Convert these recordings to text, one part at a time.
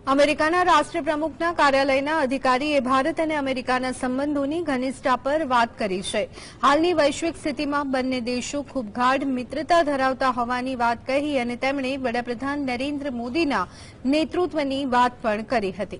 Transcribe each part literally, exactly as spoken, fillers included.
અમેરિકાના રાષ્ટ્રપ્રમુખના કાર્યાલયના અધિકારીએ ભારત અને અમેરિકાના સંબંધોની ઘનિષ્ઠતા પર વાત કરી છે. હાલની વૈશ્વિક સ્થિતિમાં બંને દેશો ખૂબ ગાઢ મિત્રતા ધરાવતા હોવાની વાત કહી અને તેમણે વડાપ્રધાન નરેન્દ્ર મોદીના નેતૃત્વની વાત પણ કરી હતી.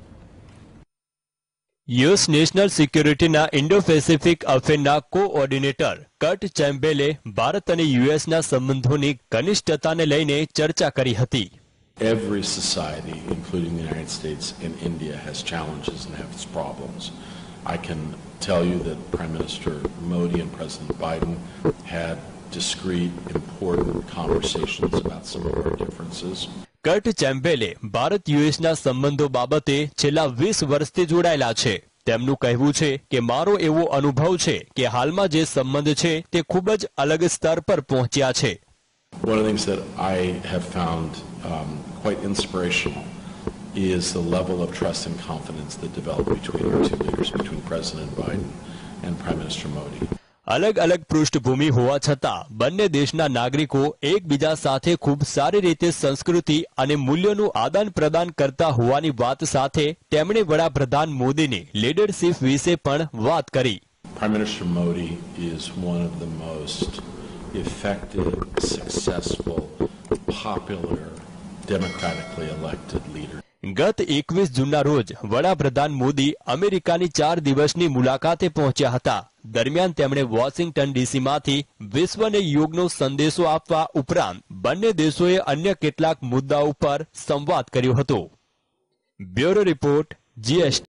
યુએસ નેશનલ સિક્યુરિટીના ઇન્ડો પેસિફિક અફેરના કોઓર્ડિનેટર કર્ટ ચેમ્બેલે ભારત અને યુએસના સંબંધોની ઘનિષ્ઠતાને લઈને ચર્ચા કરી હતી. Every society, including the United States and India, has challenges and has problems. I can tell you that Prime Minister Modi and President Biden had discreet, important conversations about some of our differences. Kurt ચેમ્બેલે ભારત યુએસના સંબંધો બાબતે છેલ્લા વીસ વર્ષથી જોડાયેલા છે. તેમનું કહેવું છે કે મારો એવો અનુભવ છે કે હાલમાં જે સંબંધ છે તે ખૂબ જ અલગ સ્તર પર પહોંચ્યા છે. One of the things that I have found um, quite inspirational is the level of trust and confidence that developed between our two leaders, between President Biden and Prime Minister Modi. અલગ અલગ પૃષ્ઠભૂમિ હોવા છતાં બંને દેશના નાગરિકો એકબીજા સાથે ખૂબ સારી રીતે સંસ્કૃતિ અને મૂલ્યોનું આદાન પ્રદાન કરતા હોવાની વાત સાથે તેમણે વડાપ્રધાન મોદીની લીડરશિપ વિશે પણ વાત કરી. Prime Minister Modi is one of the most effective, successful, popular, democratically elected leaders. ગત એકવીસ જૂનના રોજ વડાપ્રધાન મોદી અમેરિકાની ચાર દિવસની મુલાકાતે પહોંચ્યા હતા. દરમિયાન તેમણે વોશિંગ્ટન ડીસીમાંથી વિશ્વને યોગનો સંદેશો આપવા ઉપરાંત બંને દેશોએ અન્ય કેટલાક મુદ્દાઓ પર સંવાદ કર્યો હતો. Bureau report GST.